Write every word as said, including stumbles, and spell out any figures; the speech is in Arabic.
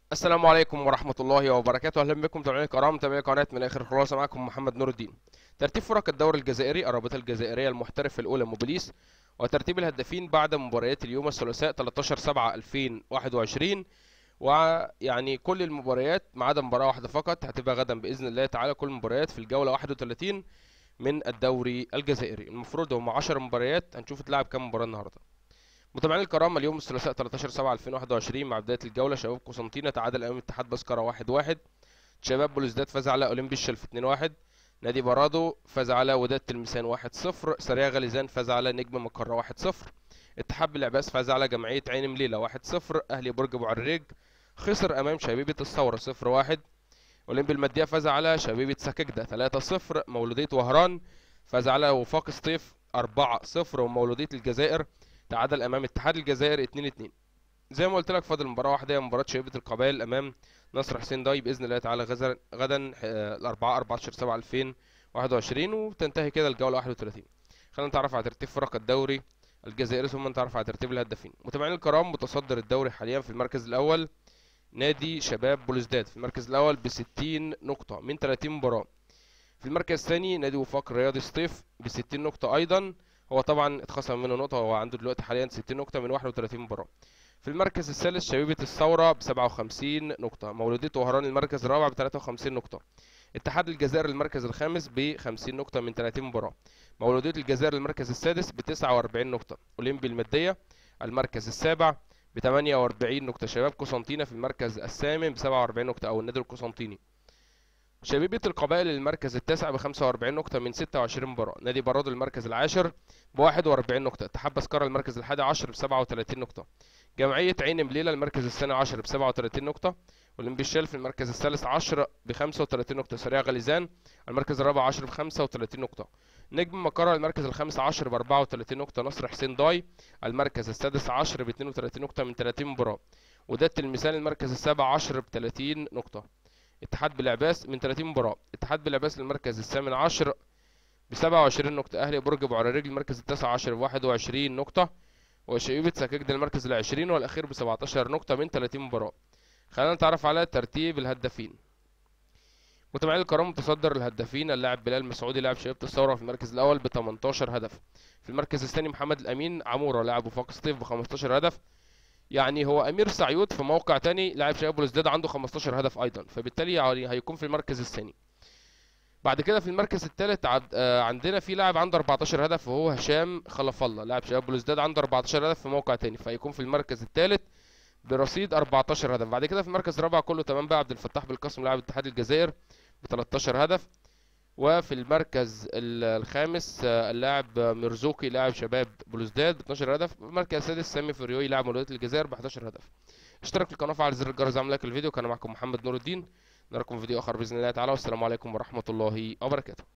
السلام عليكم ورحمة الله وبركاته. أهلا بكم متابعينا الكرام، متابعي قناة من آخر الخلاصة. معكم محمد نور الدين. ترتيب فرق الدوري الجزائري: الرابطة الجزائرية المحترفة الأولى موبيليس. وترتيب الهدافين بعد مباريات اليوم الثلاثاء تلتاشر سبعة ألفين وواحد وعشرين. ويعني كل المباريات ما عدا مباراة واحدة فقط هتبقى غدا بإذن الله تعالى. كل المباريات في الجولة واحد وثلاثين من الدوري الجزائري. المفروض هم عشر مباريات، هنشوف اتلعب كام مباراة النهارده. متابعينا الكرام، اليوم الثلاثاء تلتاشر سبعة ألفين وواحد وعشرين مع بداية الجولة شباب قسنطينة تعادل أمام اتحاد بسكرة واحد واحد. شباب بلوزداد فاز على أولمبي الشلف اتنين واحد. نادي برادو فاز على وداد تلمسان واحد صفر. سريع غليزان فاز على نجم مقرة واحد صفر. اتحاد بالعباس فاز على جمعية عين مليلة واحد صفر. أهلي برج أبو عريج خسر أمام شبيبة الثورة صفر واحد. أولمبي المادية فاز على شبيبة سككدة ثلاثة صفر. مولودية وهران فاز على وفاق سطيف أربعة صفر. ومولودية الجزائر تعادل امام اتحاد الجزائر اتنين اتنين. زي ما قلت لك فاضل مباراه واحده، هي مباراه شبيبه القبائل امام نصر حسين داي باذن الله تعالى غزا- غدا آه، الاربعاء أربعتاشر سبعة ألفين وواحد وعشرين، وتنتهي كده الجوله واحد وثلاثين. خلينا نتعرف على ترتيب فرق الدوري الجزائري ثم نتعرف على ترتيب الهدافين. متابعينا الكرام، متصدر الدوري حاليا في المركز الاول نادي شباب بلوزداد في المركز الاول ب ستين نقطه من ثلاثين مباراه. في المركز الثاني نادي وفاق رياضي سطيف ب ستين نقطة أيضا. هو طبعا اتخصم منه نقطة، هو عنده دلوقتي حاليا ستين نقطة من واحد وثلاثين مباراة. في المركز الثالث شبيبة الثورة ب سبعة وخمسين نقطة. مولودية وهران المركز الرابع ب ثلاثة وخمسين نقطة. اتحاد الجزائر المركز الخامس ب خمسين نقطة من ثلاثين مباراة. مولودية الجزائر المركز السادس ب تسعة وأربعين نقطة. أولمبي المادية المركز السابع ب ثمانية وأربعين نقطة. شباب قسنطينة في المركز الثامن ب سبعة وأربعين نقطة، أو النادي القسنطيني. شبيبة القبائل المركز التاسع ب خمسة وأربعين نقطة من ستة وعشرين مباراة. نادي برادو المركز العاشر ب واحد وأربعين نقطة. اتحاد بسكرة المركز الحادي عشر ب سبعة وثلاثين نقطة. جمعية عين مليلة المركز الثاني عشر ب سبعة وثلاثين نقطة. أولمبي الشلف المركز الثالث عشر ب خمسة وثلاثين نقطة. سريع غليزان المركز الرابع عشر ب خمسة وثلاثين نقطة. نجم مقرة المركز الخامس عشر ب أربعة وثلاثين نقطة. نصر حسين داي المركز السادس عشر ب اثنين وثلاثين نقطة من ثلاثين مباراة. وداد تلمسان المركز السابع عشر ب ثلاثين نقطة. اتحاد بالعباس من ثلاثين مباراة. اتحاد بالعباس للمركز الثامن عشر ب سبعة وعشرين نقطة. أهلي برج أبو عريج المركز التاسع عشر ب واحد وعشرين نقطة. وشبيبة سكاكدة المركز العشرين والأخير ب سبعتاشر نقطة من ثلاثين مباراة. خلينا نتعرف على ترتيب الهدافين. متابعين الكرام، متصدر الهدافين اللاعب بلال مسعودي لاعب شبيبة الثورة في المركز الأول ب تمنتاشر هدف. في المركز الثاني محمد الأمين عمورة لاعب وفاق سطيف ب خمستاشر هدف. يعني هو امير سعيود في موقع تاني لاعب شباب بلوزداد عنده خمستاشر هدف ايضا، فبالتالي يعني هيكون في المركز الثاني. بعد كده في المركز الثالث عد... آه عندنا في لاعب عنده أربعتاشر هدف وهو هشام خلف الله لاعب شباب بلوزداد عنده أربعتاشر هدف في موقع تاني، فهيكون في المركز الثالث برصيد أربعتاشر هدف. بعد كده في المركز الرابع كله تمام بقى عبد الفتاح بالقاسم لاعب اتحاد الجزائر ب تلتاشر هدف. وفي المركز ال- الخامس آه، اللاعب مرزوقي لاعب شباب بلوزداد ب اتناشر هدف. في المركز السادس سامي فريوي لاعب مولودية الجزائر ب حداشر هدف. اشترك في القناة وفعل زر الجرس اعمل لايك الفيديو. كان معكم محمد نور الدين، نراكم في فيديو اخر باذن الله تعالى، والسلام عليكم ورحمة الله وبركاته.